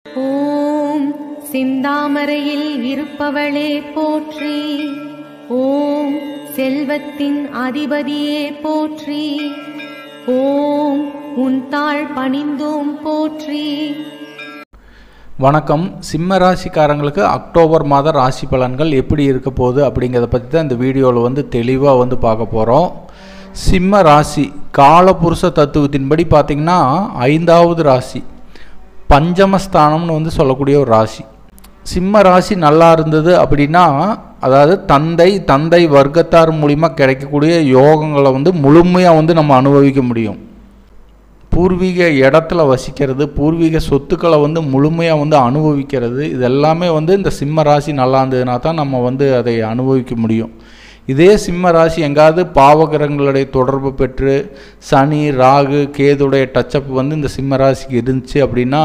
ஓம் செந்தாமரையில் இருப்பவளே போற்றி. ஓம் செல்வத்தின் அதிபதியே போற்றி. ஓம் உன் தாள் பணிந்தோம் போற்றி. வணக்கம். சிம்ம ராசிக்காரங்களுக்கு அக்டோபர் மாத ராசி பலன்கள் எப்படி இருக்க போகுது அப்படிங்கிறத பற்றி தான் இந்த வீடியோவில் தெளிவாக பார்க்க போகிறோம். சிம்ம ராசி காலபுருஷ தத்துவத்தின்படி பார்த்திங்கன்னா 5வது ராசி, பஞ்சமஸ்தானம்னு சொல்லக்கூடிய ஒரு ராசி. சிம்ம ராசி நல்லா இருந்தது அப்படின்னா, அதாவது தந்தை வர்க்கத்தார் மூலிமா கிடைக்கக்கூடிய யோகங்களை முழுமையாக நம்ம அனுபவிக்க முடியும். பூர்வீக இடத்துல வசிக்கிறது, பூர்வீக சொத்துக்களை முழுமையாக அனுபவிக்கிறது, இது எல்லாமே இந்த சிம்ம ராசி நல்லா இருந்ததுனா தான் நம்ம அதை அனுபவிக்க முடியும். இதே சிம்ம ராசி எங்காவது பாவகிரகங்களுடைய தொடர்பு பெற்று சனி ராகு கேதுடைய டச்சப் இந்த சிம்ம ராசிக்கு இருந்துச்சு அப்படின்னா,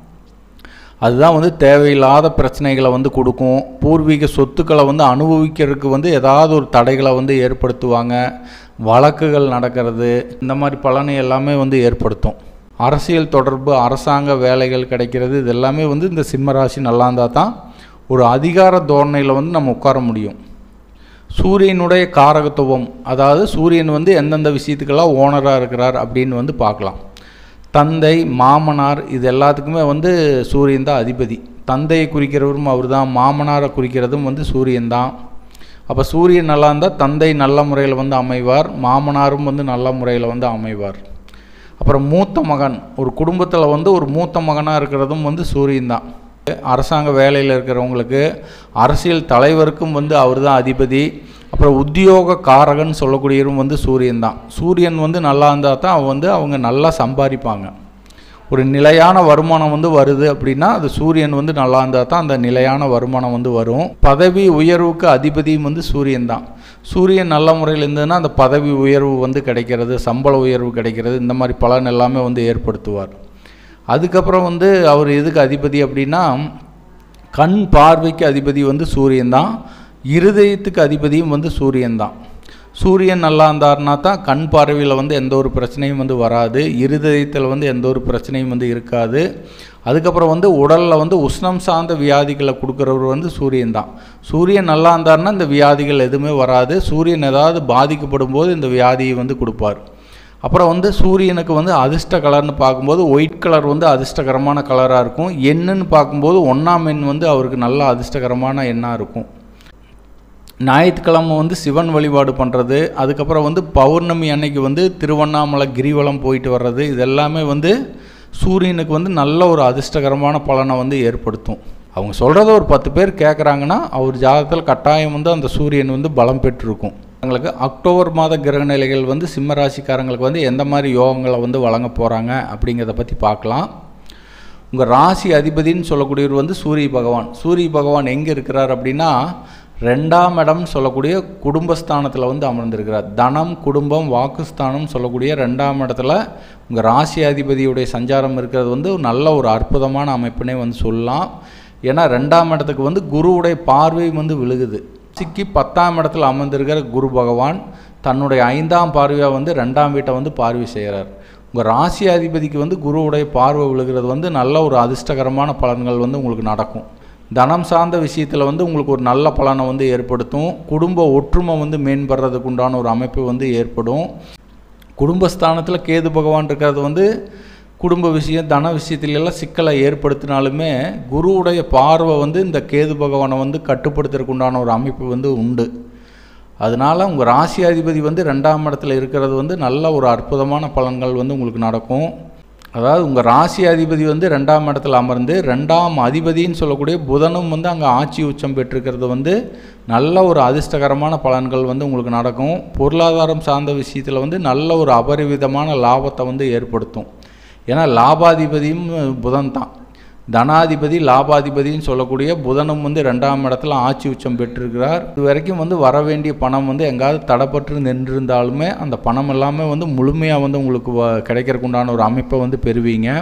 அதுதான் தேவையில்லாத பிரச்சனைகளை கொடுக்கும். பூர்வீக சொத்துக்களை அனுபவிக்கிறதுக்கு ஏதாவது ஒரு தடைகளை ஏற்படுத்துவாங்க. வழக்குகள் நடக்கிறது, இந்த மாதிரி பலனை எல்லாமே ஏற்படுத்தும். அரசியல் தொடர்பு, அரசாங்க வேலைகள் கிடைக்கிறது, இது எல்லாமே இந்த சிம்ம ராசி நல்லா இருந்தால் தான் ஒரு அதிகார தோரணையில் நம்ம உட்கார முடியும். சூரியனுடைய காரகத்துவம், அதாவது சூரியன் எந்தெந்த விஷயத்துக்கெல்லாம் ஓனராக இருக்கிறார் அப்படின்னு பார்க்கலாம். தந்தை, மாமனார், இது எல்லாத்துக்குமே சூரியன் தான் அதிபதி. தந்தையை குறிக்கிறவரும் அவர் தான், மாமனாரை குறிக்கிறதும் சூரியன் தான். அப்போ சூரியன் நல்லா இருந்தால் தந்தை நல்ல முறையில் அமைவார், மாமனாரும் நல்ல முறையில் அமைவார். அப்புறம் மூத்த மகன், ஒரு குடும்பத்தில் ஒரு மூத்த மகனாக இருக்கிறதும் சூரியன் தான். அரசாங்க வேலையில் இருக்கிறவங்களுக்கு, அரசியல் தலைவருக்கும் அவர் தான் அதிபதி. அப்புறம் உத்தியோக காரகன் சொல்லக்கூடியவரும் சூரியன் தான். சூரியன் நல்லா இருந்தால் தான் அவங்க நல்லா சம்பாதிப்பாங்க. ஒரு நிலையான வருமானம் வருது அப்படின்னா அது சூரியன் நல்லா இருந்தால் தான் அந்த நிலையான வருமானம் வரும். பதவி உயர்வுக்கு அதிபதியும் சூரியன் தான். சூரியன் நல்ல முறையில் இருந்ததுன்னா அந்த பதவி உயர்வு கிடைக்கிறது, சம்பள உயர்வு கிடைக்கிறது, இந்த மாதிரி பலன் எல்லாமே ஏற்படுத்துவார். அதுக்கப்புறம் அவர் எதுக்கு அதிபதி அப்படின்னா, கண் பார்வைக்கு அதிபதி சூரியன் தான். இருதயத்துக்கு அதிபதியும் சூரியன் தான். சூரியன் நல்லா இருந்தார்னா தான் கண் பார்வையில் எந்த ஒரு பிரச்சனையும் வராது, இருதயத்தில் எந்த ஒரு பிரச்சனையும் இருக்காது. அதுக்கப்புறம் உடலில் உஷ்ணம் சார்ந்த வியாதிகளை கொடுக்குறவர் சூரியன் தான். சூரியன் நல்லா இருந்தார்னா இந்த வியாதிகள் எதுவுமே வராது. சூரியன் ஏதாவது பாதிக்கப்படும் போது இந்த வியாதியை கொடுப்பார். அப்புறம் சூரியனுக்கு அதிர்ஷ்ட கலர்னு பார்க்கும்போது ஒயிட் கலர் அதிர்ஷ்டகரமான கலராக இருக்கும். எண்ணுன்னு பார்க்கும்போது 1ஆம் எண் அவருக்கு நல்ல அதிர்ஷ்டகரமான எண்ணாக இருக்கும். ஞாயிற்றுக்கிழமை சிவன் வழிபாடு பண்ணுறது, அதுக்கப்புறம் பௌர்ணமி அன்னைக்கு திருவண்ணாமலை கிரிவலம் போயிட்டு வர்றது, இதெல்லாமே சூரியனுக்கு நல்ல ஒரு அதிர்ஷ்டகரமான பலனை ஏற்படுத்தும். அவங்க சொல்கிறத ஒரு 10 பேர் கேட்குறாங்கன்னா அவர் ஜாதகத்தில் கட்டாயம் அந்த சூரியன் பலம் பெற்றிருக்கும். அவங்களுக்கு அக்டோபர் மாத கிரக நிலைகள் சிம்ம ராசிக்காரங்களுக்கு எந்த மாதிரி யோகங்களை வழங்க போகிறாங்க அப்படிங்கிறத பற்றி பார்க்கலாம். உங்கள் ராசி அதிபதினு சொல்லக்கூடியவர் சூரிய பகவான். சூரிய பகவான் எங்கே இருக்கிறார் அப்படின்னா, 2ஆம் இடம் சொல்லக்கூடிய குடும்பஸ்தானத்தில் அமர்ந்திருக்கிறார். தனம், குடும்பம், வாக்குஸ்தானம் சொல்லக்கூடிய 2ஆம் இடத்துல உங்கள் ராசி அதிபதியுடைய சஞ்சாரம் இருக்கிறது நல்ல ஒரு அற்புதமான அமைப்பினை சொல்லலாம். ஏன்னா 2ஆம் இடத்துக்கு குருவுடைய பார்வை விழுகுது. சிக்கி 10ஆம் இடத்துல அமர்ந்திருக்கிற குரு பகவான் தன்னுடைய 5ஆம் பார்வையாக 2ஆம் வீட்டை பார்வை செய்கிறார். உங்கள் ராசி அதிபதிக்கு குருவுடைய பார்வை விழுகிறது நல்ல ஒரு அதிர்ஷ்டகரமான பலன்கள் உங்களுக்கு நடக்கும். தனம் சார்ந்த விஷயத்தில் உங்களுக்கு ஒரு நல்ல பலனை ஏற்படுத்தும். குடும்ப ஒற்றுமை மேம்படுறதுக்கு உண்டான ஒரு அமைப்பு ஏற்படும். குடும்பஸ்தானத்தில் கேது பகவான் இருக்கிறது குடும்ப விஷயம், தன விஷயத்திலெல்லாம் சிக்கலை ஏற்படுத்தினாலுமே குருவுடைய பார்வை இந்த கேது பகவானை கட்டுப்படுத்துறதுக்கு உண்டான ஒரு அமைப்பு உண்டு. அதனால் உங்கள் ராசி அதிபதி 2ஆம் இடத்துல இருக்கிறது நல்ல ஒரு அற்புதமான பலன்கள் உங்களுக்கு நடக்கும். அதாவது உங்கள் ராசி அதிபதி 2ஆம் இடத்துல அமர்ந்து 2ஆம் அதிபதின்னு சொல்லக்கூடிய புதனும் அங்கே ஆட்சி உச்சம் பெற்றிருக்கிறது நல்ல ஒரு அதிர்ஷ்டகரமான பலன்கள் உங்களுக்கு நடக்கும். பொருளாதாரம் சார்ந்த விஷயத்தில் நல்ல ஒரு அபரிவிதமான லாபத்தை ஏற்படுத்தும். ஏன்னா லாபாதிபதியும் புதன் தான். தனாதிபதி லாபாதிபதின்னு சொல்லக்கூடிய புதனும் 2ஆம் இடத்துல ஆட்சி உச்சம் பெற்றிருக்கிறார். இது வரைக்கும் வர வேண்டிய பணம் எங்காவது தடைப்பட்டு நின்றிருந்தாலுமே அந்த பணம் எல்லாமே முழுமையாக உங்களுக்கு கிடைக்கிறதுக்கு உண்டான ஒரு அமைப்பை பெறுவீங்க.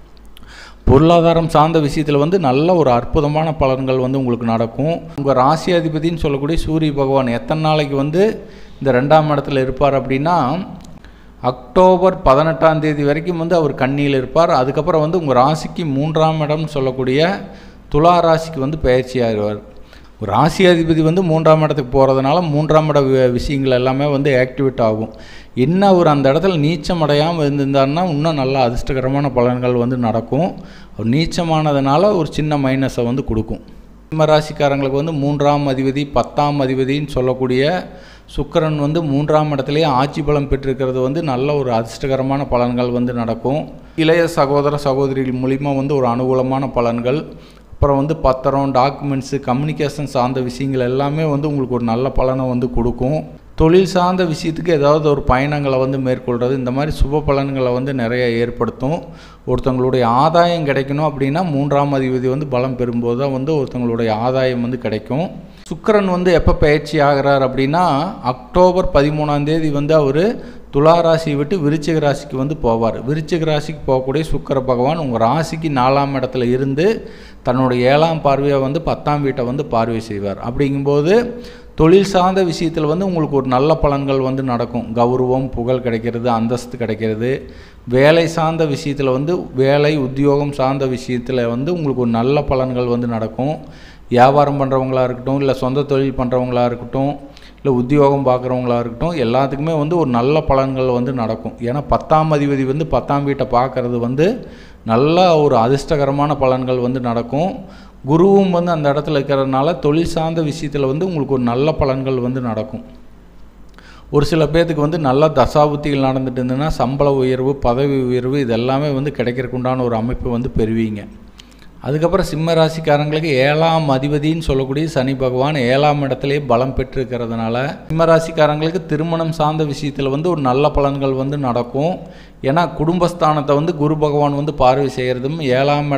பொருளாதாரம் சார்ந்த விஷயத்தில் நல்ல ஒரு அற்புதமான பலன்கள் உங்களுக்கு நடக்கும். உங்கள் ராசி அதிபதின்னு சொல்லக்கூடிய சூரிய பகவான் எத்தனை நாளைக்கு இந்த 2ஆம் இடத்துல இருப்பார் அப்படின்னா, அக்டோபர் 18ஆம் தேதி வரைக்கும் வந்து அவர் கன்னியில் இருப்பார். அதுக்கப்புறம் வந்து உங்கள் ராசிக்கு 3ஆம் இடம்னு சொல்லக்கூடிய துலா ராசிக்கு வந்து பயிற்சியாகிறார். ஒரு ராசியாதிபதி வந்து 3ஆம் இடத்துக்கு போகிறதுனால 3ஆம் இட விஷயங்கள் எல்லாமே வந்து ஆக்டிவேட் ஆகும். என்ன அவர் அந்த இடத்துல நீச்சம் அடையாமல் இருந்திருந்தாருன்னா இன்னும் நல்ல அதிர்ஷ்டகரமான பலன்கள் வந்து நடக்கும். அவர் நீச்சமானதுனால ஒரு சின்ன மைனஸை வந்து கொடுக்கும். சிம்ம ராசிக்காரங்களுக்கு வந்து 3ஆம் அதிபதி 10ஆம் அதிபதின்னு சொல்லக்கூடிய சுக்கிரன் வந்து 3ஆம் இடத்துலேயே ஆட்சி பலம் பெற்றிருக்கிறது வந்து நல்ல ஒரு அதிர்ஷ்டகரமான பலன்கள் வந்து நடக்கும். இளைய சகோதர சகோதரிகள் மூலிமா வந்து ஒரு அனுகூலமான பலன்கள், அப்புறம் வந்து பத்திரம், டாக்குமெண்ட்ஸு, கம்யூனிகேஷன் சார்ந்த விஷயங்கள் எல்லாமே வந்து உங்களுக்கு ஒரு நல்ல பலனை வந்து கொடுக்கும். தொழில் சார்ந்த விஷயத்துக்கு ஏதாவது ஒரு பயணங்களை வந்து மேற்கொள்கிறது, இந்த மாதிரி சுப பலன்களை வந்து நிறைய ஏற்படுத்தும். ஒருத்தவங்களுடைய ஆதாயம் கிடைக்கணும் அப்படின்னா 3ஆம் அதிபதி வந்து பலம் பெறும்போது தான் வந்து ஒருத்தவங்களுடைய ஆதாயம் வந்து கிடைக்கும். சுக்கிரன் வந்து எப்போ பயிற்சி ஆகிறார் அப்படின்னா அக்டோபர் 13ஆம் தேதி வந்து அவர் துலா ராசியை விட்டு விருச்சிக ராசிக்கு வந்து போவார். விருச்சிக ராசிக்கு போகக்கூடிய சுக்கிர பகவான் உங்கள் ராசிக்கு 4ஆம் இடத்துல இருந்து தன்னுடைய 7ஆம் பார்வையை வந்து 10ஆம் வீட்டை வந்து பார்வை செய்வார். அப்படிங்கும்போது தொழில் சார்ந்த விஷயத்தில் வந்து உங்களுக்கு ஒரு நல்ல பலன்கள் வந்து நடக்கும். கௌரவம், புகழ் கிடைக்கிறது, அந்தஸ்து கிடைக்கிறது. வேலை சார்ந்த விஷயத்தில் வந்து வேலை உத்தியோகம் சார்ந்த விஷயத்தில் வந்து உங்களுக்கு ஒரு நல்ல பலன்கள் வந்து நடக்கும். வியாபாரம் பண்ணுறவங்களாக இருக்கட்டும், இல்லை சொந்த தொழில் பண்ணுறவங்களாக இருக்கட்டும், இல்லை உத்தியோகம் பார்க்குறவங்களா இருக்கட்டும், எல்லாத்துக்குமே வந்து ஒரு நல்ல பலன்கள் வந்து நடக்கும். ஏன்னா 10ஆம் அதிபதி வந்து 10ஆம் வீட்டை பார்க்குறது வந்து நல்ல ஒரு அதிர்ஷ்டகரமான பலன்கள் வந்து நடக்கும். குருவும் வந்து அந்த இடத்துல இருக்கிறதுனால தொழில் சார்ந்த விஷயத்தில் வந்து உங்களுக்கு ஒரு நல்ல பலன்கள் வந்து நடக்கும். ஒரு சில பேர்த்துக்கு வந்து நல்ல தசாபுத்திகள் நடந்துட்டு இருந்ததுன்னா சம்பள உயர்வு, பதவி உயர்வு இதெல்லாமே வந்து கிடைக்கிறதுக்கு உண்டான ஒரு அமைப்பு வந்து பெறுவீங்க. அதுக்கப்புறம் சிம்ம ராசிக்காரங்களுக்கு 7ஆம் அதிபதின்னு சொல்லக்கூடிய சனி பகவான் 7ஆம் இடத்துலேயே பலம் பெற்றிருக்கிறதுனால சிம்ம ராசிக்காரங்களுக்கு திருமணம் சார்ந்த விஷயத்தில் வந்து ஒரு நல்ல பலன்கள் வந்து நடக்கும். ஏன்னா குடும்பஸ்தானத்தை வந்து குரு பகவான் வந்து பார்வை செய்கிறதும் 7ஆம்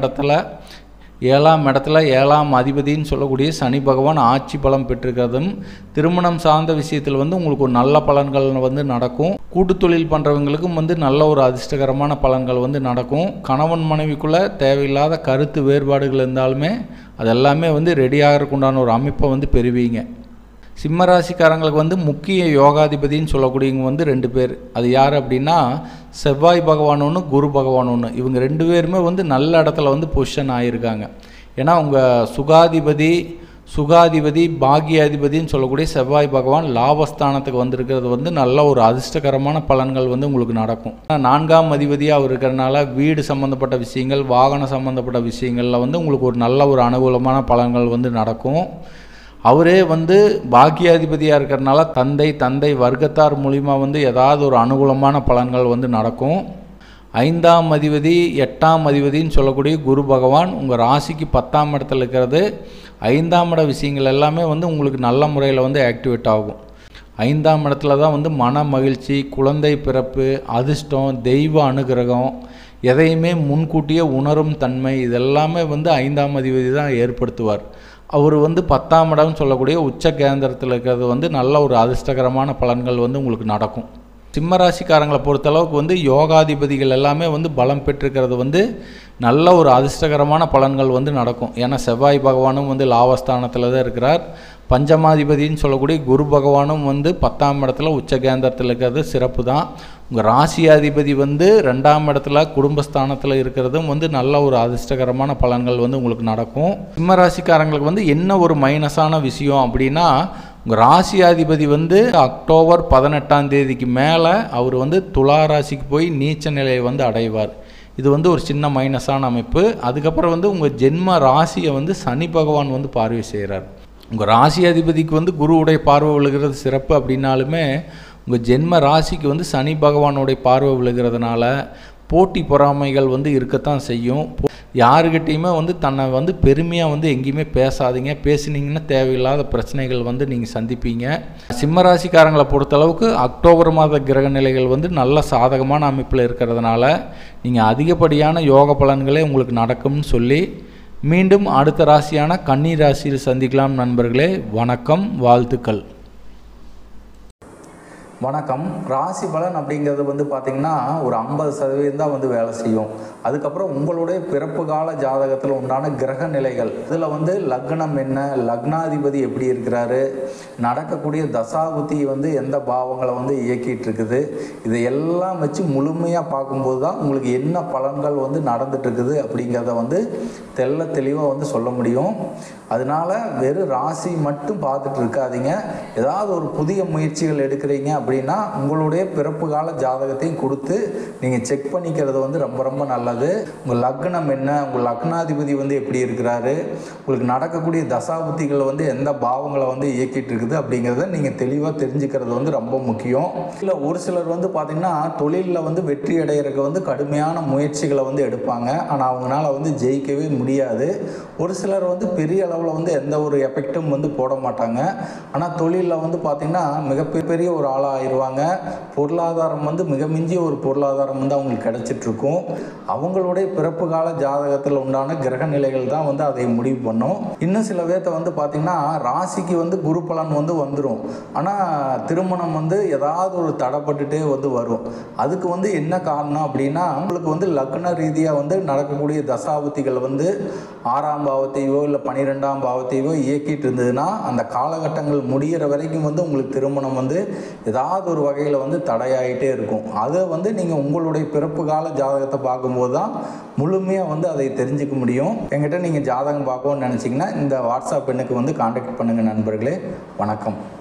இடத்துல 7ஆம் அதிபதின்னு சொல்லக்கூடிய சனி பகவான் ஆட்சி பலம் பெற்றிருக்கிறதும் திருமணம் சார்ந்த விஷயத்தில் வந்து உங்களுக்கு ஒரு நல்ல பலன்கள் வந்து நடக்கும். கூட்டு தொழில் பண்ணுறவங்களுக்கும் வந்து நல்ல ஒரு அதிர்ஷ்டகரமான பலன்கள் வந்து நடக்கும். கணவன் மனைவிக்குள்ளே தேவையில்லாத கருத்து வேறுபாடுகள் இருந்தாலுமே அதெல்லாமே வந்து ரெடியாகிறதுக்கு உண்டான ஒரு அமைப்பை வந்து பெறுவீங்க. சிம்ம ராசிக்காரங்களுக்கு வந்து முக்கிய யோகாதிபதின்னு சொல்லக்கூடியவங்க வந்து 2 பேர். அது யார் அப்படின்னா செவ்வாய் பகவான் ஒன்று, குரு பகவான் ஒன்று. இவங்க 2 பேருமே வந்து நல்ல இடத்துல வந்து பொசிஷன் ஆகியிருக்காங்க. ஏன்னா உங்கள் சுகாதிபதி பாக்கியாதிபதின்னு சொல்லக்கூடிய செவ்வாய் பகவான் லாபஸ்தானத்துக்கு வந்திருக்கிறது வந்து நல்ல ஒரு அதிர்ஷ்டகரமான பலன்கள் வந்து உங்களுக்கு நடக்கும். 4ஆம் அதிபதியாக அவர் இருக்கிறனால வீடு சம்மந்தப்பட்ட விஷயங்கள், வாகனம் சம்மந்தப்பட்ட விஷயங்களில் வந்து உங்களுக்கு ஒரு நல்ல ஒரு அனுகூலமான பலன்கள் வந்து நடக்கும். அவரே வந்து பாக்கியாதிபதியாக இருக்கிறனால தந்தை வர்க்கத்தார் மூலிமா வந்து ஏதாவது ஒரு அனுகூலமான பலன்கள் வந்து நடக்கும். 5ஆம் அதிபதி 8ஆம் அதிபதின்னு சொல்லக்கூடிய குரு பகவான் உங்கள் ராசிக்கு 10ஆம் இடத்துல இருக்கிறது 5ஆம் இட விஷயங்கள் எல்லாமே வந்து உங்களுக்கு நல்ல முறையில் வந்து ஆக்டிவேட் ஆகும். 5ஆம் இடத்துல தான் வந்து மன மகிழ்ச்சி, குழந்தை பிறப்பு, அதிர்ஷ்டம், தெய்வ அனுகிரகம், எதையுமே முன்கூட்டியே உணரும் தன்மை இதெல்லாமே வந்து 5ஆம் அதிபதி தான் ஏற்படுத்துவார். அவர் வந்து 10ஆம் இடம்னு சொல்லக்கூடிய உச்ச கேந்திரத்தில் இருக்கிறது வந்து நல்ல ஒரு அதிர்ஷ்டகரமான பலன்கள் வந்து உங்களுக்கு நடக்கும். சிம்ம ராசிக்காரங்களை பொறுத்தளவுக்கு வந்து யோகாதிபதிகள் எல்லாமே வந்து பலம் பெற்றிருக்கிறது வந்து நல்ல ஒரு அதிர்ஷ்டகரமான பலன்கள் வந்து நடக்கும். ஏன்னா செவ்வாய் பகவானும் வந்து லாபஸ்தானத்தில் தான் இருக்கிறார். பஞ்சமாதிபதின்னு சொல்லக்கூடிய குரு பகவானும் வந்து 10ஆம் இடத்துல உச்ச கேந்திரத்தில் இருக்கிறது சிறப்பு தான். உங்கள் ராசியாதிபதி வந்து 2ஆம் இடத்துல குடும்பஸ்தானத்தில் இருக்கிறதும் வந்து நல்ல ஒரு அதிர்ஷ்டகரமான பலன்கள் வந்து உங்களுக்கு நடக்கும். சிம்ம ராசிக்காரங்களுக்கு வந்து என்ன ஒரு மைனஸான விஷயம் அப்படின்னா உங்கள் ராசியாதிபதி வந்து அக்டோபர் 18ஆம் தேதிக்கு மேலே அவர் வந்து துலா ராசிக்கு போய் நீச்ச நிலையை வந்து அடைவார். இது வந்து ஒரு சின்ன மைனஸான அமைப்பு. அதுக்கப்புறம் வந்து உங்கள் ஜென்ம ராசியை வந்து சனி பகவான் வந்து பார்வை செய்கிறார். உங்கள் ராசியாதிபதிக்கு வந்து குருவுடைய பார்வை விழுகிறது சிறப்பு அப்படின்னாலுமே உங்கள் ஜென்ம ராசிக்கு வந்து சனி பகவானுடைய பார்வை விழுகிறதுனால போட்டி பொறாமைகள் வந்து இருக்கத்தான் செய்யும். யாருக்கிட்டையுமே வந்து தன்னை வந்து பெருமையாக வந்து எங்கேயுமே பேசாதீங்க. பேசினீங்கன்னா தேவையில்லாத பிரச்சனைகள் வந்து நீங்கள் சந்திப்பீங்க. சிம்ம ராசிக்காரங்களை பொறுத்தளவுக்கு அக்டோபர் மாத கிரக நிலைகள் வந்து நல்ல சாதகமான அமைப்பில் இருக்கிறதுனால நீங்கள் அதிகப்படியான யோக பலன்களே உங்களுக்கு நடக்கும்னு சொல்லி மீண்டும் அடுத்த ராசியான கன்னி ராசியில் சந்திக்கலாம் நண்பர்களே. வணக்கம், வாழ்த்துக்கள். வணக்கம். ராசி பலன் அப்படிங்கிறது வந்து பார்த்திங்கன்னா ஒரு 50% தான் வந்து வேலை செய்யும். அதுக்கப்புறம் உங்களுடைய பிறப்பு கால ஜாதகத்தில் உண்டான கிரக நிலைகள், இதில் வந்து லக்னம் என்ன, லக்னாதிபதி எப்படி இருக்கிறாரு, நடக்கக்கூடிய தசாபுத்தி வந்து எந்த பாவங்களை வந்து இயக்கிட்டு இருக்குது, இதையெல்லாம் வச்சு முழுமையாக பார்க்கும்போது தான் உங்களுக்கு என்ன பலன்கள் வந்து நடந்துட்டு இருக்குது அப்படிங்கிறத வந்து தெளிவாக வந்து சொல்ல முடியும். அதனால் வெறும் ராசி மட்டும் பார்த்துட்டு இருக்காதீங்க. ஏதாவது ஒரு புதிய முயற்சிகள் எடுக்கிறீங்க அப்படின்னா உங்களுடைய பிறப்பு கால ஜாதகத்தையும் கொடுத்து நீங்கள் செக் பண்ணிக்கிறது வந்து ரொம்ப ரொம்ப நல்லது. உங்கள் லக்னம் என்ன, உங்கள் லக்னாதிபதி வந்து எப்படி இருக்கிறாரு, உங்களுக்கு நடக்கக்கூடிய தசாபுத்திகள் வந்து எந்த பாவங்களை வந்து இயக்கிட்டு இருக்குது அப்படிங்கிறத நீங்கள் தெளிவாக தெரிஞ்சுக்கிறது வந்து ரொம்ப முக்கியம். இல்லை ஒரு சிலர் வந்து பார்த்திங்கன்னா தொழிலில் வந்து வெற்றி அடைகிறதுக்கு வந்து கடுமையான முயற்சிகளை வந்து எடுப்பாங்க. ஆனால் அவங்களால வந்து ஜெயிக்கவே முடியாது. ஒரு சிலர் வந்து பெரிய அளவில் வந்து எந்த ஒரு எஃபெக்டும் வந்து போட மாட்டாங்க. ஆனால் தொழிலில் வந்து பார்த்திங்கன்னா மிகப்பெரிய ஒரு ஆளாக ஆயிடுவாங்க. பொருளாதாரம் வந்து மிக மிஞ்சிய ஒரு பொருளாதாரம் வந்து அவங்களுக்கு கிடைச்சிட்ருக்கும். அவங்களுடைய பிறப்பு கால ஜாதகத்தில் உண்டான கிரக நிலைகள் தான் வந்து அதை முடிவு பண்ணும். இன்னும் சில பேர்த்த வந்து பார்த்திங்கன்னா ராசிக்கு வந்து குரு பலன் வந்து வந்துடும். ஆனால் திருமணம் வந்து ஏதாவது ஒரு தடைப்பட்டுட்டே வந்து வரும். அதுக்கு வந்து என்ன காரணம் அப்படின்னா அவங்களுக்கு வந்து லக்ன ரீதியாக வந்து நடக்கக்கூடிய தசாபுத்திகள் வந்து 6ஆம் பாவத்தையோ இல்லை 12ஆம் பாவத்தையோ இயக்கிட்டு இருந்ததுன்னா அந்த காலகட்டங்கள் முடிகிற வரைக்கும் வந்து உங்களுக்கு திருமணம் வந்து ஏதாவது ஒரு வகையில் வந்து தடையாயிட்டே இருக்கும். அதை வந்து நீங்கள் உங்களுடைய பிறப்பு கால ஜாதகத்தை பார்க்கும்போது தான் முழுமையாக வந்து அதை தெரிஞ்சுக்க முடியும். என்கிட்ட நீங்கள் ஜாதகம் பார்க்கணும்னு நினச்சிங்கன்னா இந்த வாட்ஸ்அப் எண்ணுக்கு வந்து கான்டாக்ட் பண்ணுங்கள் நண்பர்களே. வணக்கம்.